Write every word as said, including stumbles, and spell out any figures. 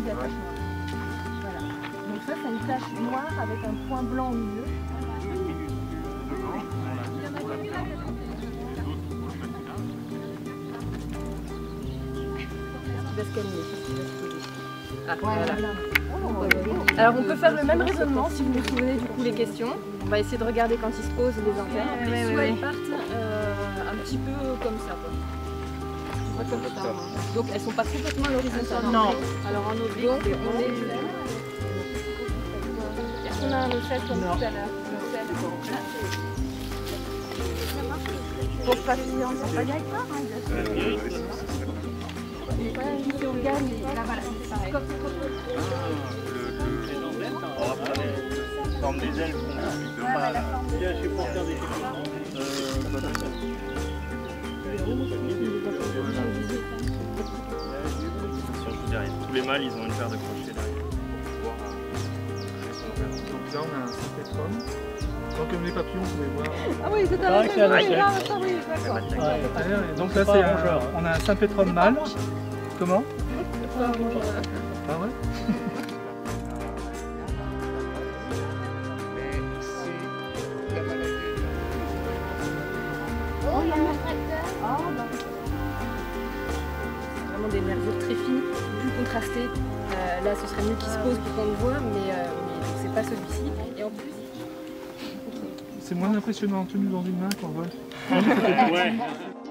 de la tache noire. Voilà. Donc ça, c'est une tache noire avec un point blanc au milieu. Il va se calmer, il va se poser. Ah, voilà. Alors on peut faire le même raisonnement si vous vous souvenez du coup les questions. On va essayer de regarder quand ils se posent les antennes. Ouais, ouais, soit ouais, elles partent euh, un petit peu comme ça. Quoi. Pas comme ça. Donc elles sont pas complètement à l'horizontale. Non. Alors en oblique, donc on est. Est-ce qu'on a un seize comme non. Tout à l'heure? Pour pas finir en pagaille pas. Si on regarde, là voilà, c'est pareil. La forme des ailes qu'on a pas. Bien, je suis porteur des tous les mâles, ils ont une paire de crochets derrière. Donc là, on a un sympétrone. Donc comme les papillons, vous pouvez voir. Ah oui, c'est un sympétrone. Ah oui, d'accord. Donc là, c'est un, on a un sympétrone mâle. Comment? Ah ouais. Oh, il y a un tracteur. Oh, bah. C'est vraiment des nervures très fines, plus contrastées. Euh, là, ce serait mieux qu'il se pose pour qu'on le voit, mais, euh, mais c'est pas celui-ci. Et en plus, c'est moins impressionnant en tenue dans une main qu'en vol. Ouais.